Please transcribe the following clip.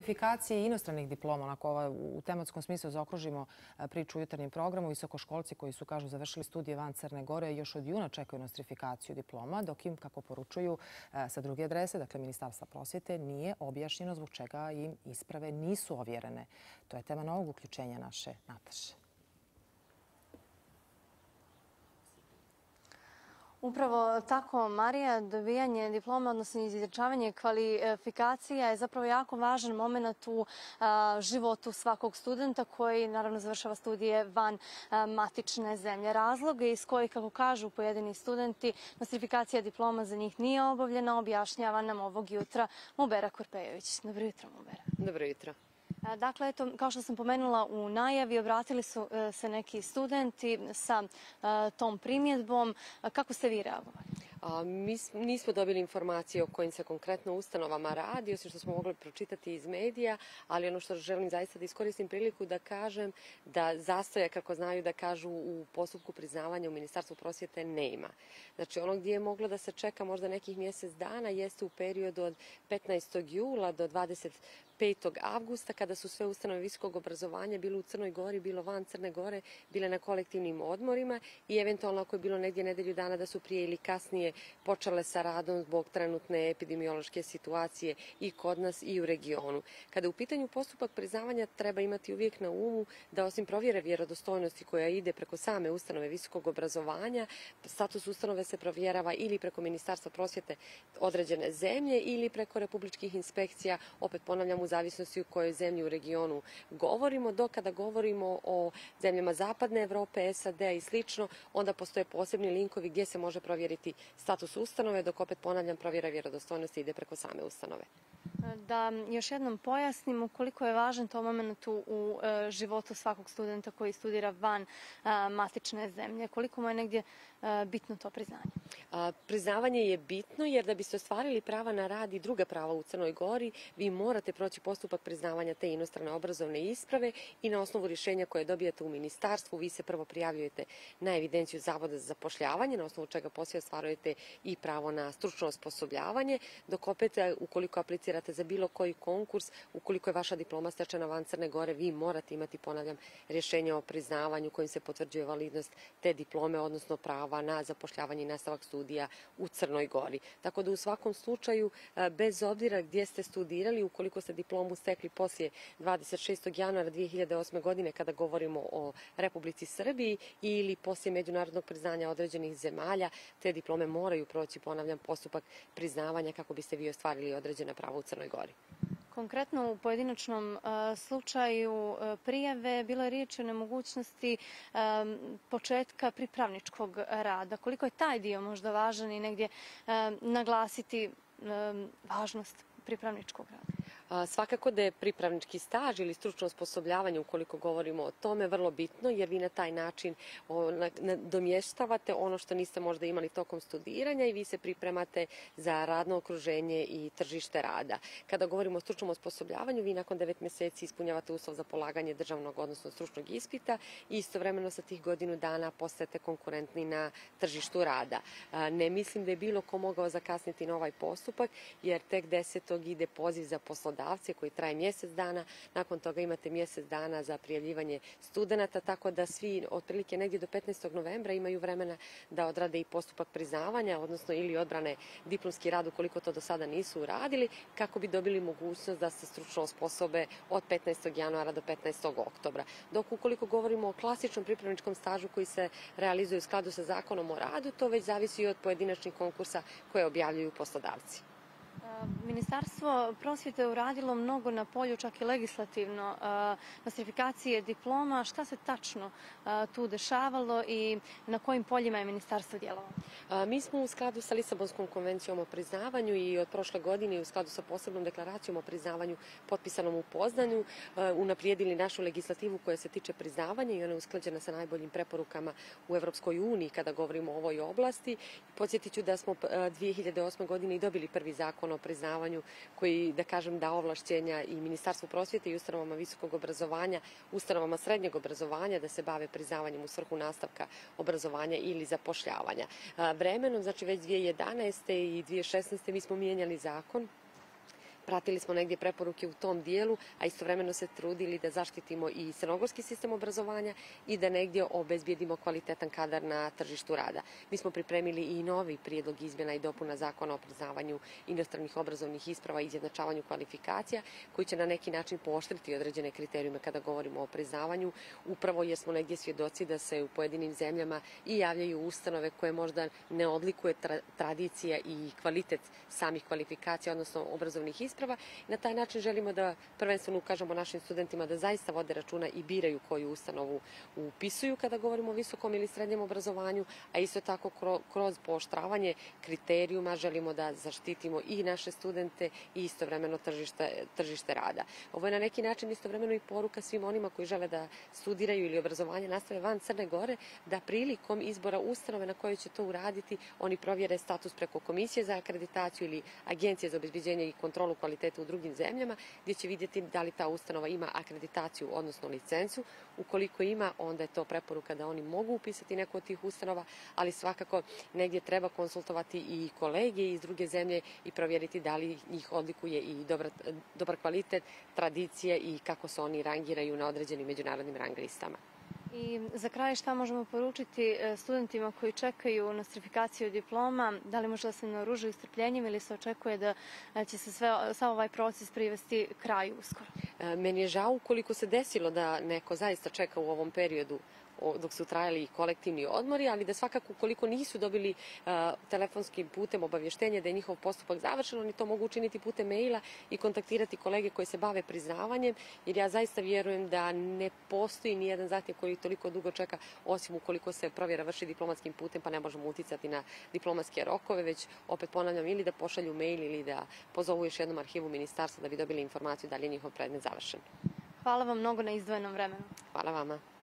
Nostrifikacije inostranih diploma, onako u tematskom smislu zaokružimo priču u jutarnjem programu. Visokoškolci koji su, kažu, završili studije van Crne Gore još od juna čekaju nostrifikaciju diploma, dok im, kako poručuju sa druge adrese, dakle Ministarstva prosvjete, nije objašnjeno zbog čega im isprave nisu ovjerene. To je tema novog uključenja naše Nataše. Upravo tako, Marija, dobijanje diploma, odnosno izjednačavanje kvalifikacija je zapravo jako važan moment u životu svakog studenta koji naravno završava studije van matične zemlje. Razloge iz kojih, kako kažu pojedini studenti, nostrifikacija diploma za njih nije obavljena, objašnjava nam ovog jutra Mubera Korpejović. Dobro jutro, Mubera. Dobro jutro. Dakle, eto, kao što sam pomenula u najavi, obratili su se neki studenti sa tom primjedbom. Kako ste vi reagovali? Mi nismo dobili informacije o kojim se konkretno ustanovama radi, osim što smo mogli pročitati iz medija, ali ono što želim zaista da iskoristim priliku da kažem da zastoja, kako znaju da kažu, u postupku priznavanja u Ministarstvu prosvjete nema. Znači, ono gdje je moglo da se čeka možda nekih mjesec dana jeste u periodu od 15. jula do 25. avgusta, kada su sve ustanove visokog obrazovanja bilo u Crnoj Gori, bilo van Crne Gore, bile na kolektivnim odmorima i eventualno ako je bilo negdje nedelju dana da su prije ili kasnije počele sa radom zbog trenutne epidemiološke situacije i kod nas i u regionu. Kada je u pitanju postupak priznavanja, treba imati uvijek na umu da osim provjere vjerodostojnosti koja ide preko same ustanove visokog obrazovanja, status ustanove se provjerava ili preko Ministarstva prosvjete određene zemlje ili preko republičkih inspekcija, opet ponavljam, u zavisnosti u kojoj zemlji u regionu govorimo, dok kada govorimo o zemljama Zapadne Evrope, SAD i slično, onda postoje posebni linkovi gdje se može provjeriti status ustanove, dok opet ponavljam, provjera vjerodostojnosti ide preko same ustanove. Da još jednom pojasnimo koliko je važan to moment u životu svakog studenta koji studira van matične zemlje. Koliko mu je negdje bitno to priznanje? Priznavanje je bitno jer da biste ostvarili prava na rad i druga prava u Crnoj Gori, vi morate proći postupak priznavanja te inostrane obrazovne isprave i na osnovu rješenja koje dobijete u ministarstvu, vi se prvo prijavljujete na evidenciju Zavoda za zapošljavanje, na osnovu čega poslije ostvarujete i pravo na stručno osposobljavanje, dok opet ukoliko aplicirate za bilo koji konkurs, ukoliko je vaša diploma stečena van Crne Gore, vi morate imati, ponavljam, rješenje o priznavanju kojim se potvrđuje validnost te diplome, odnosno prava na zapošljavanje i nastavak studija u Crnoj Gori. Tako da u svakom slučaju, bez obzira gdje ste studirali, ukoliko ste diplomu stekli poslije 26. januara 2008. godine, kada govorimo o Republici Srbiji, ili poslije međunarodnog priznanja određenih zemalja, te diplome moraju proći, ponavljam, postupak priznavanja kako biste vi ostvarili određena prava u Crnoj Gori. Konkretno u pojedinačnom slučaju prijave bilo je riječ o nemogućnosti početka pripravničkog rada. Koliko je taj dio možda važan i negdje naglasiti važnost pripravničkog rada? Svakako da je pripravnički staž ili stručno osposobljavanje, ukoliko govorimo o tome, vrlo bitno jer vi na taj način domještavate ono što niste možda imali tokom studiranja i vi se pripremate za radno okruženje i tržište rada. Kada govorimo o stručnom osposobljavanju, vi nakon 9 mjeseci ispunjavate uslov za polaganje državnog, odnosno stručnog ispita i istovremeno sa tih godinu dana postajete konkurentni na tržištu rada. Ne mislim da je bilo ko mogao zakasniti na ovaj postupak jer tek 10. ide poziv za poslodavce koji traje mjesec dana, nakon toga imate mjesec dana za prijavljivanje studenata, tako da svi otprilike negdje do 15. novembra imaju vremena da odrade i postupak priznavanja, odnosno ili odbrane diplomski rad ukoliko to do sada nisu uradili, kako bi dobili mogućnost da se stručno osposobe od 15. januara do 15. oktobra. Dok ukoliko govorimo o klasičnom pripravničkom stažu koji se realizuje u skladu sa zakonom o radu, to već zavisi i od pojedinačnih konkursa koje objavljuju poslodavci. Ministarstvo prosvjete uradilo mnogo na polju, čak i legislativno, nostrifikacije diploma. Šta se tačno tu dešavalo i na kojim poljima je ministarstvo djelovalo? Mi smo u skladu sa Lisabonskom konvencijom o priznavanju i od prošle godine u skladu sa posebnom deklaracijom o priznavanju potpisanom u Poznanju unaprijedili našu legislativu koja se tiče priznavanja i ona je usklađena sa najboljim preporukama u Evropskoj uniji kada govorimo o ovoj oblasti. Podsjetit ću da smo 2008. godine i dobili prvi zakon o priznavanju koji, da kažem, dao ovlašćenja i Ministarstvu prosvjete i ustanovama visokog obrazovanja, ustanovama srednjeg obrazovanja da se bave priznavanjem u svrhu nastavka obrazovanja ili zapošljavanja. Vremenom, znači već 2011. i 2016. mi smo mijenjali zakon Pratili smo negdje preporuke u tom dijelu, a istovremeno se trudili da zaštitimo i crnogorski sistem obrazovanja i da negdje obezbijedimo kvalitetan kadar na tržištu rada. Mi smo pripremili i novi prijedlog izmjena i dopuna zakona o priznavanju inostranih obrazovnih isprava i izjednačavanju kvalifikacija, koji će na neki način pooštriti određene kriterijume kada govorimo o priznavanju, upravo jer smo negdje svjedoci da se u pojedinim zemljama i javljaju ustanove koje možda ne odlikuje tradicija i kvalitet samih kvalifikacija, odnosno obrazovnih isprava. Na taj način želimo da prvenstveno ukažemo našim studentima da zaista vode računa i biraju koju ustanovu upisuju kada govorimo o visokom ili srednjem obrazovanju, a isto tako kroz pooštravanje kriterijuma želimo da zaštitimo i naše studente i istovremeno tržište rada. Ovo je na neki način istovremeno i poruka svim onima koji žele da studiraju ili obrazovanje nastave van Crne Gore, da prilikom izbora ustanove na kojoj će to uraditi, oni provjere status preko Komisije za akreditaciju ili Agencije za obezbeđenje i kontrolu kvaliteta u drugim zemljama, gdje će vidjeti da li ta ustanova ima akreditaciju, odnosno licencu. Ukoliko ima, onda je to preporuka da oni mogu upisati neku od tih ustanova, ali svakako negdje treba konsultovati i kolege iz druge zemlje i provjeriti da li njih odlikuje i dobar kvalitet, tradicije i kako se oni rangiraju na određenim međunarodnim rang listama. I za kraj šta možemo poručiti studentima koji čekaju nostrifikaciju diploma? Da li možda se naoružaju strpljenjem ili se očekuje da će se sav ovaj proces privesti kraju uskoro? Meni je žao ukoliko se desilo da neko zaista čeka u ovom periodu dok su trajali kolektivni odmori, ali da svakako ukoliko nisu dobili telefonskim putem obavještenje da je njihov postupak završen, oni to mogu učiniti putem maila i kontaktirati kolege koji se bave priznavanjem, jer ja zaista vjerujem da ne postoji ni jedan zahtjev koji toliko dugo čeka, osim ukoliko se provjera vrši diplomatskim putem, pa ne možemo uticati na diplomatske rokove, već opet ponavljam ili da pošalju mail ili da pozovu još jednom arhivu ministarstva da bi dobili informaciju da li je njihov predmet završen. Hvala vam mnogo na izdvojenom vremenu. Hvala vama.